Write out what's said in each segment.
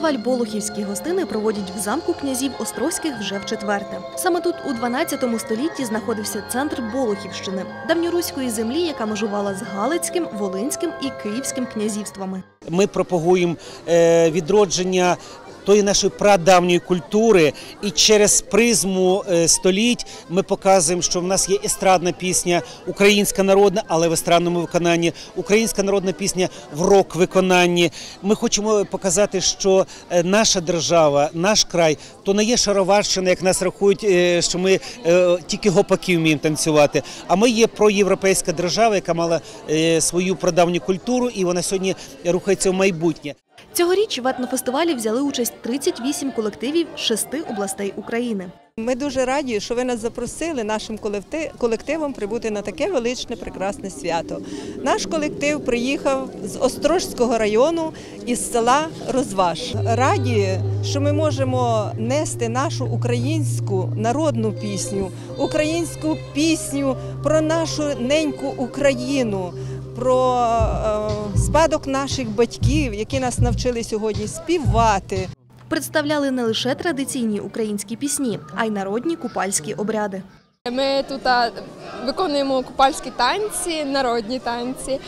Фестиваль «Болохівські гостини» проводять в замку князів Острозьких вже вчетверте. Саме тут у 12 столітті знаходився центр Болохівщини – давньоруської землі, яка межувала з Галицьким, Волинським і Київським князівствами. Ми пропагуємо відродження тої нашої прадавньої культури, і через призму століть ми показуємо, що в нас є естрадна пісня, українська народна, але в естрадному виконанні, українська народна пісня в рок-виконанні. Ми хочемо показати, що наша держава, наш край, то не є Шароварщина, як нас рахують, що ми тільки гопаки вміємо танцювати, а ми є проєвропейська держава, яка мала свою прадавню культуру, і вона сьогодні рухається в майбутнє. Цьогоріч в етнофестивалі взяли участь 38 колективів з 6 областей України. Ми дуже раді, що ви нас запросили нашим колективом прибути на таке величне, прекрасне свято. Наш колектив приїхав з Острозького району із села Розваж. Раді, що ми можемо нести нашу українську народну українську пісню про нашу неньку Україну, про спадок наших батьків, які нас навчили сьогодні співати. Представляли не лише традиційні українські пісні, а й народні купальські обряди. Ми тут виконуємо купальські танці, народні танці.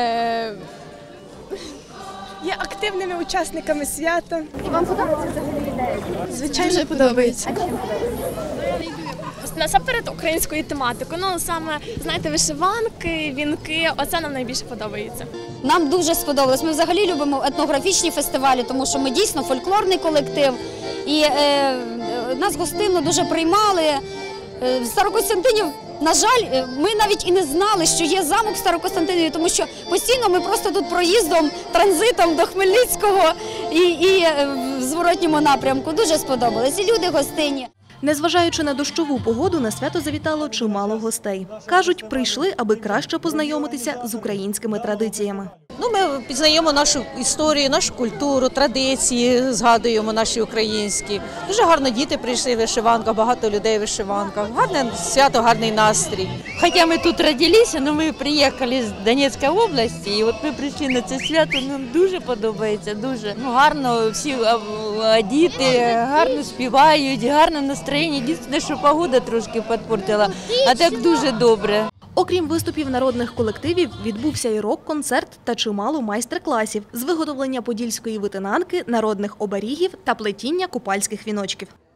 Є активними учасниками свята. І вам подобається взагалі ідея? Звичайно, подобається. Насамперед українською тематикою. Ну, саме, знаєте, вишиванки, вінки, оце нам найбільше подобається. Нам дуже сподобалось. Ми взагалі любимо етнографічні фестивалі, тому що ми дійсно фольклорний колектив. І нас гостинно дуже приймали. В Старокостянтинів, на жаль, ми навіть і не знали, що є замок в Старокостянтинові, тому що постійно ми просто тут проїздом, транзитом до Хмельницького і в зворотньому напрямку. Дуже сподобалось. І люди гостинні. Незважаючи на дощову погоду, на свято завітало чимало гостей. Кажуть, прийшли, аби краще познайомитися з українськими традиціями. Ми пізнаємо нашу історію, нашу культуру, традиції, згадуємо наші українські. Дуже гарно діти прийшли в вишиванках, багато людей в вишиванках. Гарне свято, гарний настрій. Хотя мы тут родились, но мы приїхали з Донецької області, і от ми прийшли на це свято, нам дуже подобається, дуже. Гарно всі діти, гарно співають, гарне настроєння. Єдине, що погода трошки підпортила, а так дуже добре. Окрім виступів народних колективів, відбувся і рок-концерт та чимало майстер-класів з виготовлення подільської витинанки, народних оберігів та плетіння купальських віночків.